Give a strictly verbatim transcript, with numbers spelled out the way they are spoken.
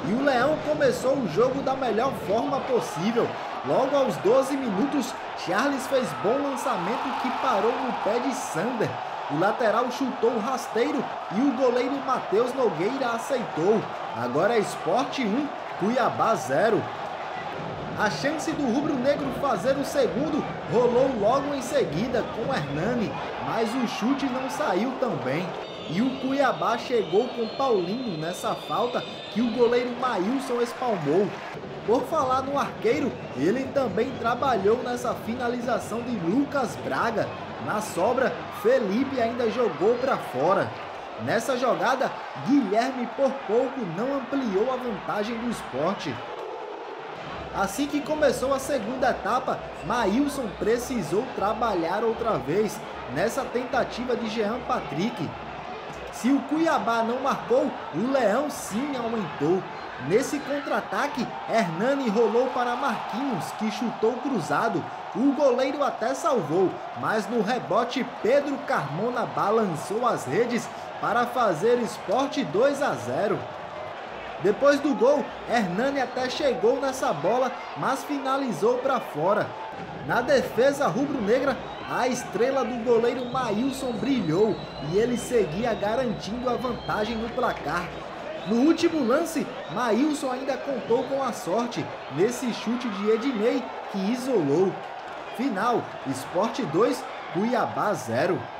e o Leão começou o jogo da melhor forma possível. Logo aos doze minutos, Charles fez bom lançamento que parou no pé de Sander. O lateral chutou rasteiro e o goleiro Matheus Nogueira aceitou. Agora é Sport um, Cuiabá zero. A chance do rubro-negro fazer o segundo rolou logo em seguida com Hernani, mas o chute não saiu tão bem. E o Cuiabá chegou com Paulinho nessa falta que o goleiro Maílson espalmou. Por falar no arqueiro, ele também trabalhou nessa finalização de Lucas Braga. Na sobra, Felipe ainda jogou para fora. Nessa jogada, Guilherme por pouco não ampliou a vantagem do Sport. Assim que começou a segunda etapa, Maílson precisou trabalhar outra vez nessa tentativa de Jean Patrick. Se o Cuiabá não marcou, o Leão sim aumentou. Nesse contra-ataque, Hernani rolou para Marquinhos, que chutou cruzado. O goleiro até salvou, mas no rebote Pedro Carmona balançou as redes para fazer Sport dois a zero. Depois do gol, Hernani até chegou nessa bola, mas finalizou para fora. Na defesa rubro-negra, a estrela do goleiro Maílson brilhou e ele seguia garantindo a vantagem no placar. No último lance, Maílson ainda contou com a sorte nesse chute de Ednei que isolou. Final, Sport dois, Cuiabá zero.